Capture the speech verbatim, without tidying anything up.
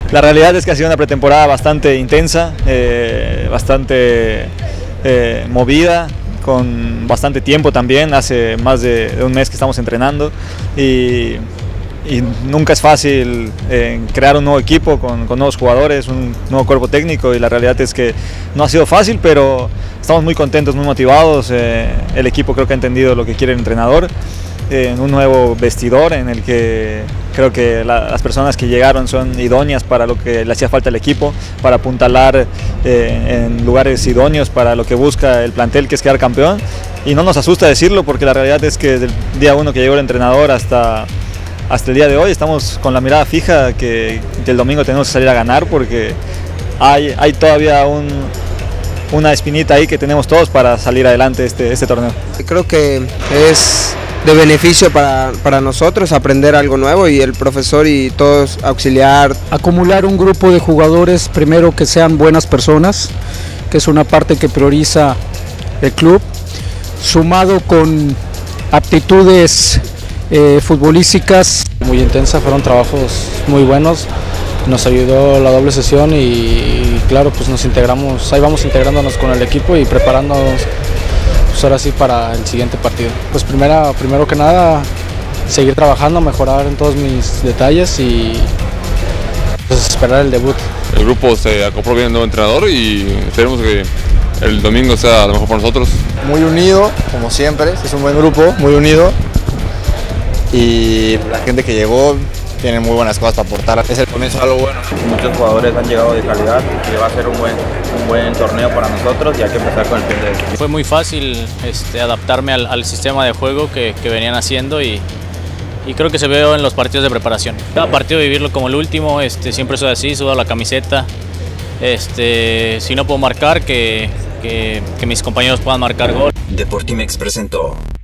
La realidad es que ha sido una pretemporada bastante intensa, eh, bastante eh, movida, con bastante tiempo también, hace más de, de un mes que estamos entrenando y, y nunca es fácil eh, crear un nuevo equipo con, con nuevos jugadores, un nuevo cuerpo técnico, y la realidad es que no ha sido fácil, pero estamos muy contentos, muy motivados. Eh, el equipo creo que ha entendido lo que quiere el entrenador, eh, en un nuevo vestidor en el que creo que la, las personas que llegaron son idóneas para lo que le hacía falta al equipo, para apuntalar eh, en lugares idóneos para lo que busca el plantel, que es quedar campeón. Y no nos asusta decirlo, porque la realidad es que desde el día uno que llegó el entrenador hasta, hasta el día de hoy estamos con la mirada fija que, que el domingo tenemos que salir a ganar, porque hay, hay todavía un, una espinita ahí que tenemos todos para salir adelante este, este torneo. Creo que es de beneficio para, para nosotros aprender algo nuevo, y el profesor y todos auxiliar. Acumular un grupo de jugadores, primero que sean buenas personas, que es una parte que prioriza el club, sumado con aptitudes eh, futbolísticas. Muy intensa, fueron trabajos muy buenos, nos ayudó la doble sesión y, y claro, pues nos integramos, ahí vamos integrándonos con el equipo y preparándonos pues ahora sí para el siguiente partido. Pues primera, primero que nada, seguir trabajando, mejorar en todos mis detalles y pues esperar el debut. El grupo se acopló bien al nuevo entrenador y esperemos que el domingo sea lo mejor para nosotros. Muy unido, como siempre, es un buen grupo, muy unido, y la gente que llegó tiene muy buenas cosas para aportar. Es el comienzo de algo bueno. Muchos jugadores han llegado de calidad, que va a ser un buen, un buen torneo para nosotros, y hay que empezar con el pie derecho. Fue muy fácil este, adaptarme al, al sistema de juego que, que venían haciendo, y, y creo que se veo en los partidos de preparación. Cada partido vivirlo como el último, este, siempre soy así, sudo la camiseta. Este, si no puedo marcar, que, que, que mis compañeros puedan marcar gol. Deportimex presentó